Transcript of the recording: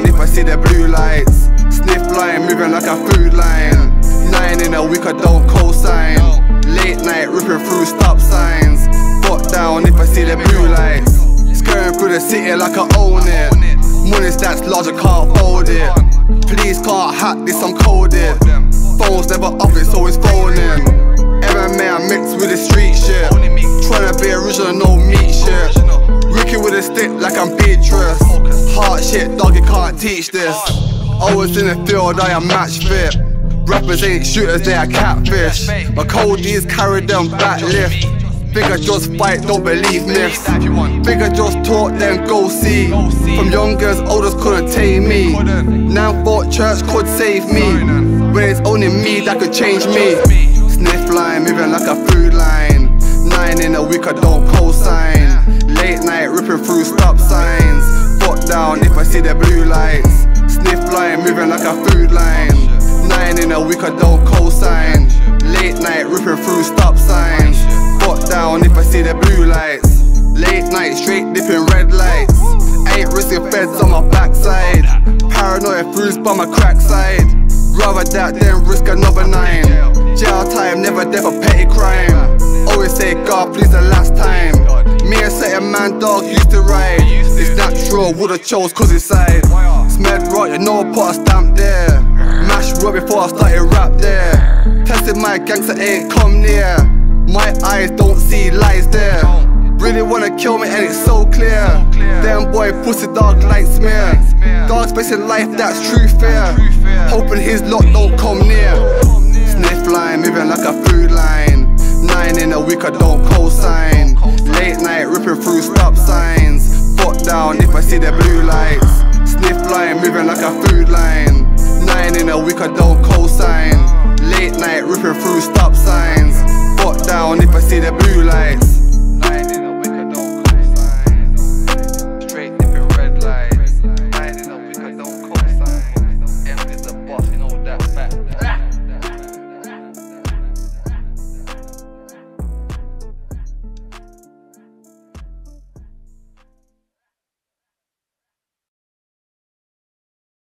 down if I see the blue lights. Sniff line moving like a food line. 9 in a week I don't co-sign. Late night ripping through stop signs. Butt down if I see the blue lights. Skirting through the city like I own it. Money stacks large, I can't fold it. Police can't hack this, I'm coded. Phones never off, it's always phoning. MMA I mix with the street shit. Tryna be original, no meat shit. Ricky with a stick like I'm Beatrice. Hard shit, dog, you can't teach this. Always in the field, I am match fit. Rappers ain't shooters, they are catfish. My coldies carry them back lift. Think I just fight, don't believe myths. Think I just talk, then go see. From youngers, oldest couldn't tame me. Now thought church could save me. When it's only me that could change me. Sniff line, moving like a food line. 9 in a week, I don't co-sign. Late night, ripping through stop signs. Butt down if I see the blue lights. Sniff line, moving like a food line. 9 in a week, I don't co-sign. Late night, ripping through stop signs. Butt down if I see the blue lights. Late night, straight dipping red lights. Ain't risking feds on my backside. Paranoia fruits by my crack side. Rather that than risk another 9. Jail time, never death for petty crime. Always say God, please the last time. Me and certain man dog used to ride. It's natural, would've chose cause it's side. Smelled right, you know I put a stamp there. Mashed right before I started rap there. Tested my gangster ain't come near. My eyes don't see lies there. Really wanna kill me and it's so clear. Them boy pussy dog like smear. Dog's facing life, that's true fear. Hoping his lot don't come near. Sniff line, moving like a food line. 9 in a week, I don't co-sign. Late night, ripping through stop signs. Butt down if I see the blue lights.